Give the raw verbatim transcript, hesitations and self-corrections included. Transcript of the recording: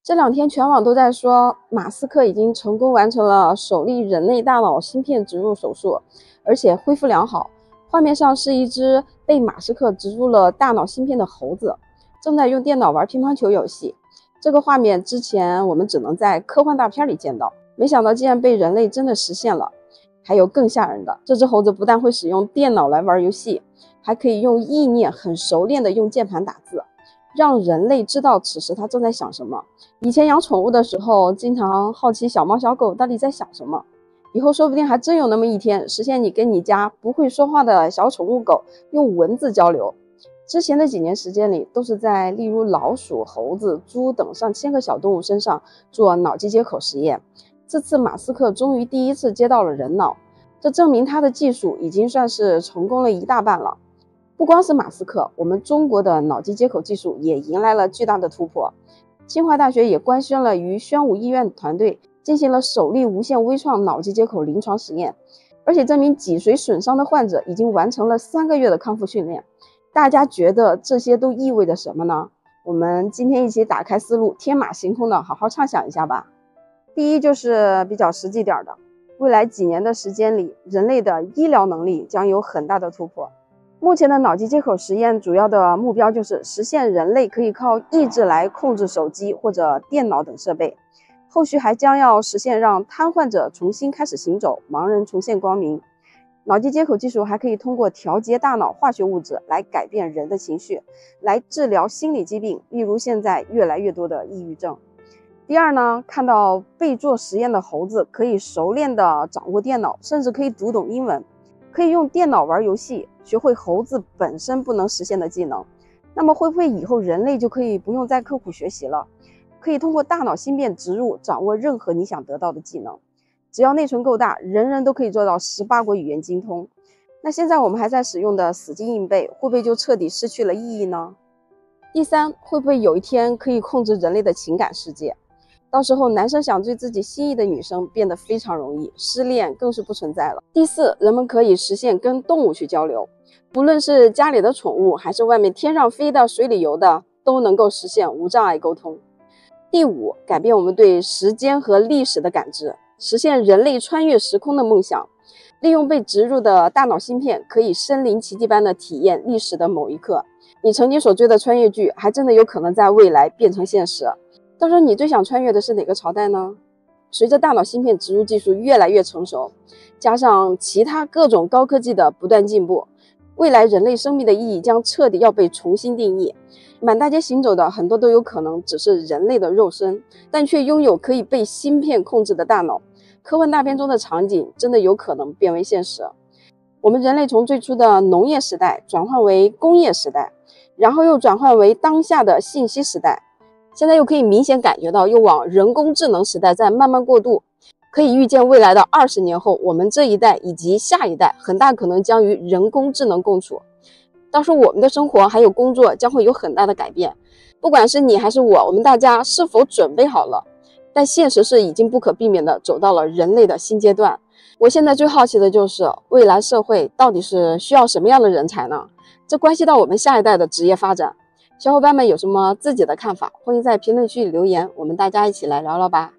这两天全网都在说，马斯克已经成功完成了首例人类大脑芯片植入手术，而且恢复良好。画面上是一只被马斯克植入了大脑芯片的猴子，正在用电脑玩乒乓球游戏。这个画面之前我们只能在科幻大片里见到，没想到竟然被人类真的实现了。还有更吓人的，这只猴子不但会使用电脑来玩游戏，还可以用意念很熟练的用键盘打字，让人类知道此时它正在想什么。以前养宠物的时候，经常好奇小猫小狗到底在想什么，以后说不定还真有那么一天，实现你跟你家不会说话的小宠物狗用文字交流。之前的几年时间里，都是在例如老鼠、猴子、猪等上千个小动物身上做脑机接口实验。这次马斯克终于第一次接到了人脑，这证明他的技术已经算是成功了一大半了。不光是马斯克，我们中国的脑机接口技术也迎来了巨大的突破。清华大学也官宣了与宣武医院团队进行了首例无线微创脑机接口临床实验，而且这名脊髓损伤的患者已经完成了三个月的康复训练。大家觉得这些都意味着什么呢？我们今天一起打开思路，天马行空的好好畅想一下吧。第一就是比较实际点的，未来几年的时间里，人类的医疗能力将有很大的突破。目前的脑机接口实验主要的目标就是实现人类可以靠意志来控制手机或者电脑等设备，后续还将要实现让瘫痪者重新开始行走，盲人重现光明。脑机接口技术还可以通过调节大脑化学物质来改变人的情绪，来治疗心理疾病，例如现在越来越多的抑郁症。第二呢，看到被做实验的猴子可以熟练地掌握电脑，甚至可以读懂英文，可以用电脑玩游戏，学会猴子本身不能实现的技能。那么会不会以后人类就可以不用再刻苦学习了，可以通过大脑芯片植入掌握任何你想得到的技能？只要内存够大，人人都可以做到十八国语言精通。那现在我们还在使用的死记硬背，会不会就彻底失去了意义呢？第三，会不会有一天可以控制人类的情感世界？到时候男生想追自己心仪的女生变得非常容易，失恋更是不存在了。第四，人们可以实现跟动物去交流，不论是家里的宠物还是外面天上飞的水里游的，都能够实现无障碍沟通。第五，改变我们对时间和历史的感知，实现人类穿越时空的梦想。利用被植入的大脑芯片，可以身临其境般的体验历史的某一刻。你曾经所追的穿越剧，还真的有可能在未来变成现实。到时候你最想穿越的是哪个朝代呢？随着大脑芯片植入技术越来越成熟，加上其他各种高科技的不断进步，未来人类生命的意义将彻底要被重新定义。满大街行走的很多都有可能只是人类的肉身，但却拥有可以被芯片控制的大脑。科幻大片中的场景真的有可能变为现实。我们人类从最初的农业时代转换为工业时代，然后又转换为当下的信息时代，现在又可以明显感觉到又往人工智能时代在慢慢过渡。可以预见未来的二十年后，我们这一代以及下一代很大可能将与人工智能共处。到时候我们的生活还有工作将会有很大的改变，不管是你还是我，我们大家是否准备好了？但现实是已经不可避免的走到了人类的新阶段。我现在最好奇的就是未来社会到底是需要什么样的人才呢？这关系到我们下一代的职业发展。小伙伴们有什么自己的看法，欢迎在评论区里留言，我们大家一起来聊聊吧。